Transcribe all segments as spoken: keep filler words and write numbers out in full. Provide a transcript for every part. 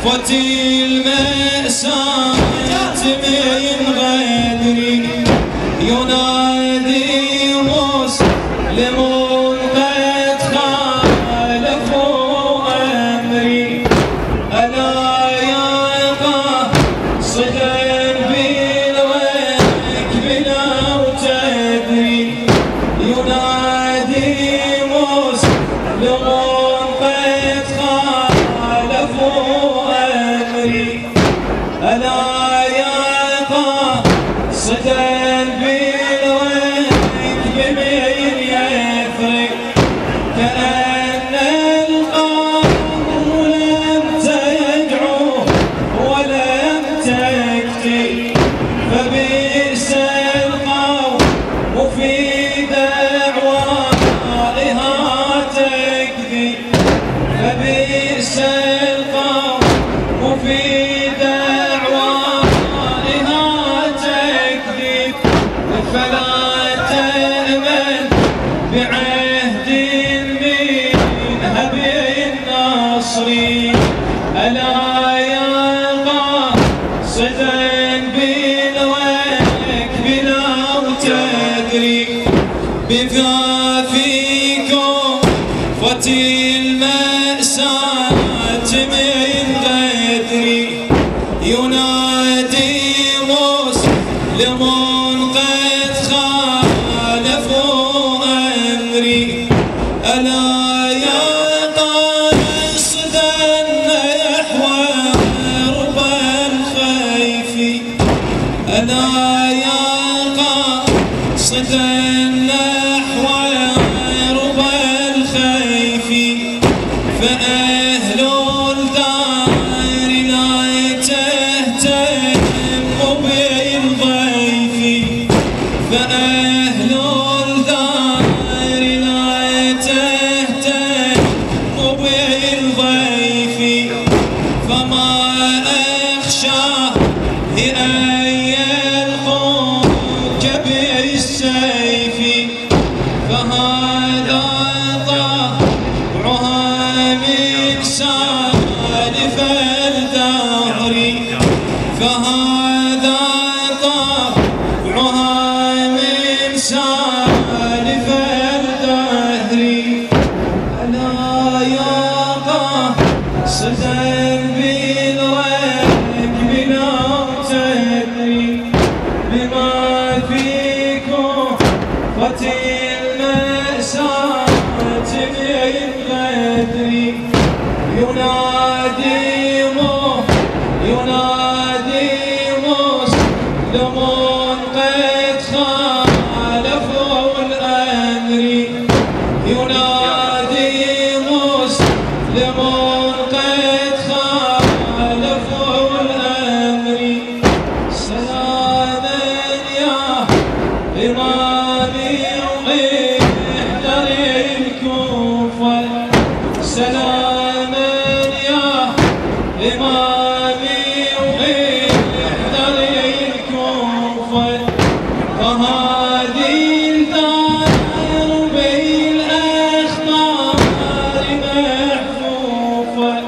كوفتي المأساة من غدري ينادي مسلم قد خالفوا أمري ألا يلقى صدى بالركب لو تدري ينادي مسلم قد خالفوا أمري ألا يلقى صدى ألا يلقى صدى بالركب لو تدري بما فيكم فتي المأساة من غدري ينادي مسلم قد خالفوا أمري ألا ألا يلقى صدى نحو رب الخيف فأهل الدار لا تهتم بالضيف فأهل الدار لا تهتم بالضيف فما أخشاه فهذا طبعها من سالف الدهر فهذا طبعها من سالف الدهر ألا يلقى صدى بالركب لو تدري بما فيكم فتي المأساة من غدري ينادي ينادي مسلم قد خالفوا الأمر ينادي مسلم قد خالفوا الأمر سلاما يا إمامي احذر الكوفة سلاما يا إمامي احذر الكوفة فهذه الدار بالأخطار محفوفة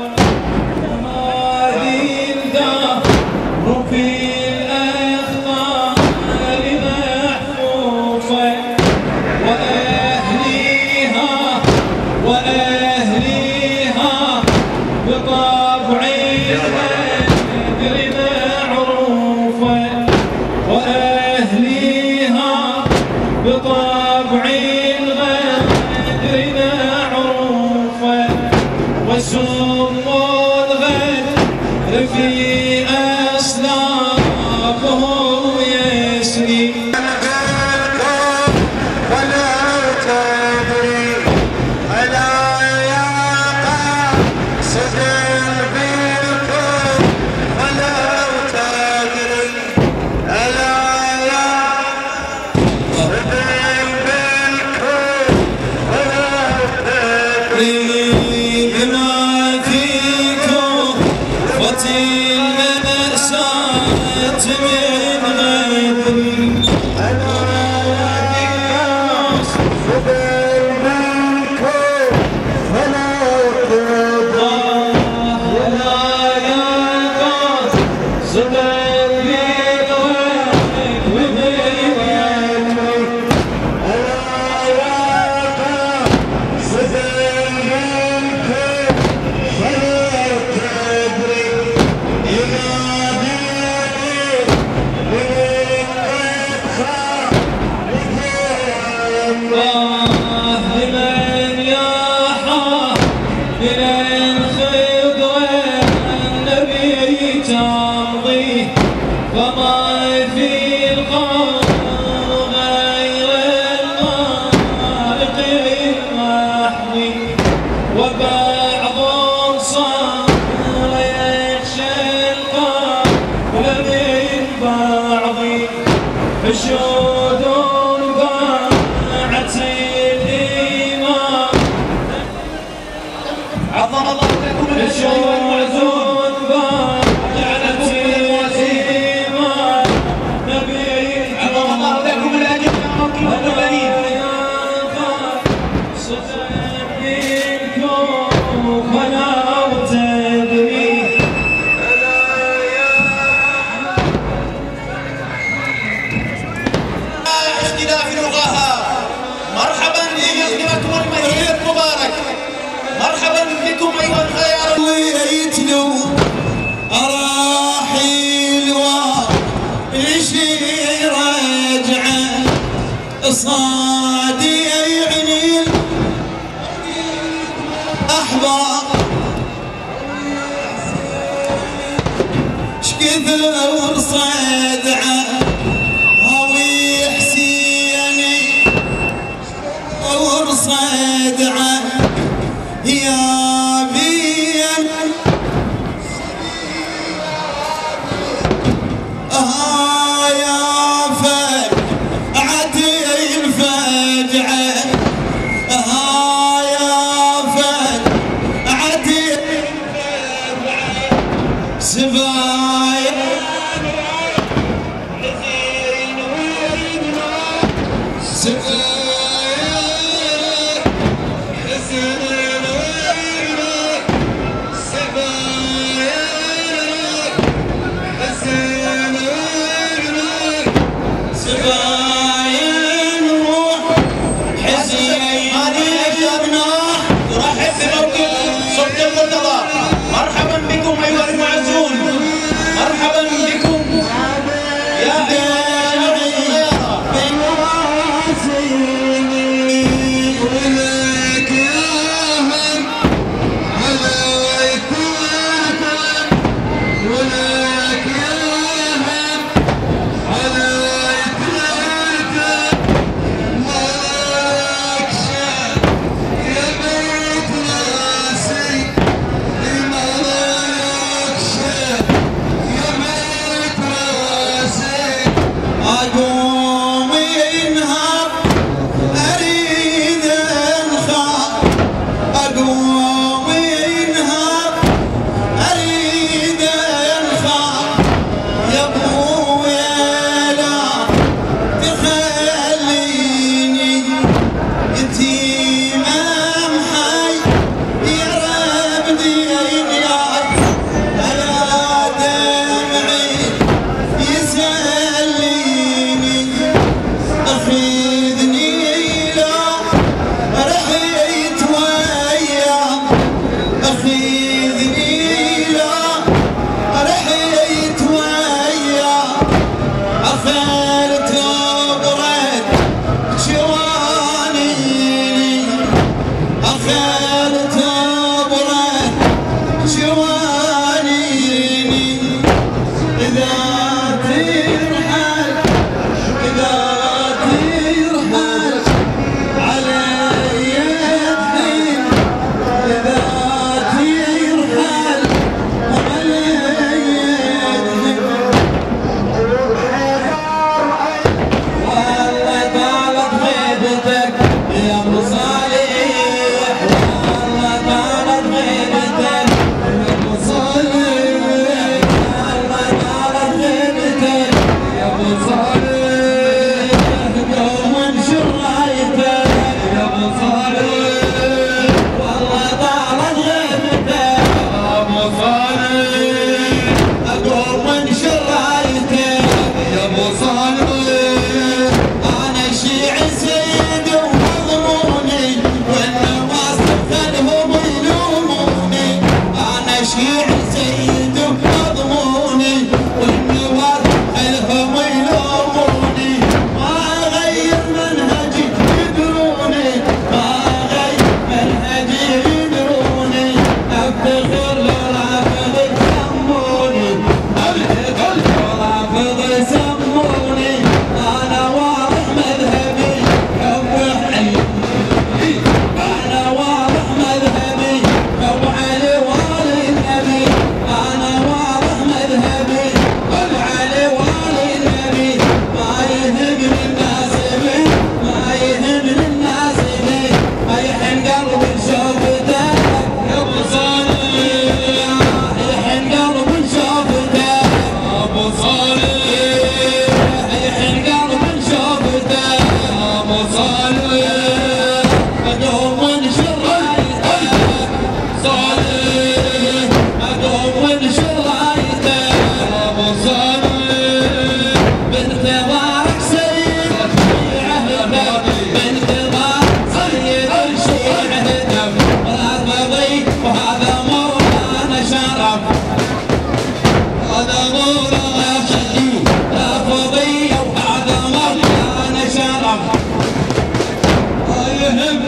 فهذه الدار بالأخطار محفوفة وأهليها وأهليها بطبع الغدر معروفة وأهليها بطبع الغدر معروفة وسم الغدر في أصلابهم يسري بما فيكم فتي المأساة من غدري ألا حشود باعت الإيمان عظم الله لكم حشود باعت الإيمان نبيكم عظم الله لكم الأجر والبنين مرحبا بكم المهير المبارك، مرحبا بكم ايها الخيار. ليتلو اراحيل وشي راجعه صادي يعني الاحباب شكثر صدعه هوي حسيني ورصدعه يا بين ها يا فجعة الفجعة ها يا فجعة الفجعة سبايا سبايا مرحبا بكم ايها المعزون، هذا مو راحتي لا فضية وهذا مكان شرف ما يهم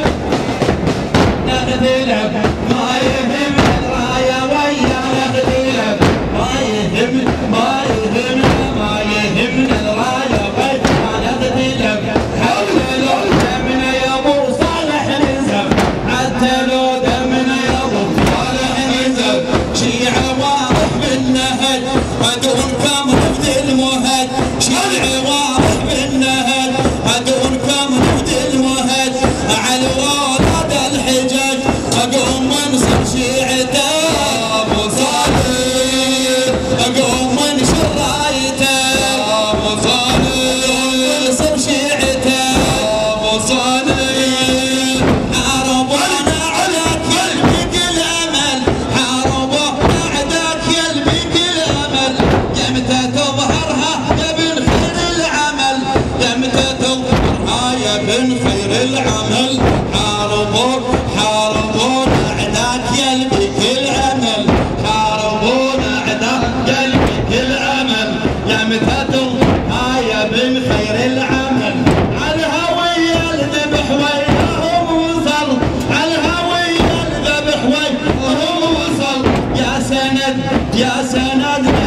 نغذلب ما يهم الراية ويا نغذلب ما يهم ما يهم ما يهم الراية ويا نغذلب حتى لو دمنا يا ابو صالح ننزف حتى لو دمنا يا ابو صالح ننزف شيعة واضح بالنهج عدون كم رفض المهج شيعة واضح بالنهج عدون كم رفض المهج على ولاد الحجاج اقوم وانصر شيعته ابو صالح اقوم وانشر رايته ابو صالح وانصر شيعته ابو صالح حاربونا عداك يلبق الامل حاربونا عداك يلبق الامل يمتى تظهرها يا بن خير العمل يمتى تظهرها يا بن خير العمل حاربونا حاربونا عداك يلبق الامل حاربونا عداك يلبق الامل يمتى تظهرها يا بن خير العمل على الهوية الذبح وياهم وصل على الهوية الذبح وياهم وصل يا سند يا سند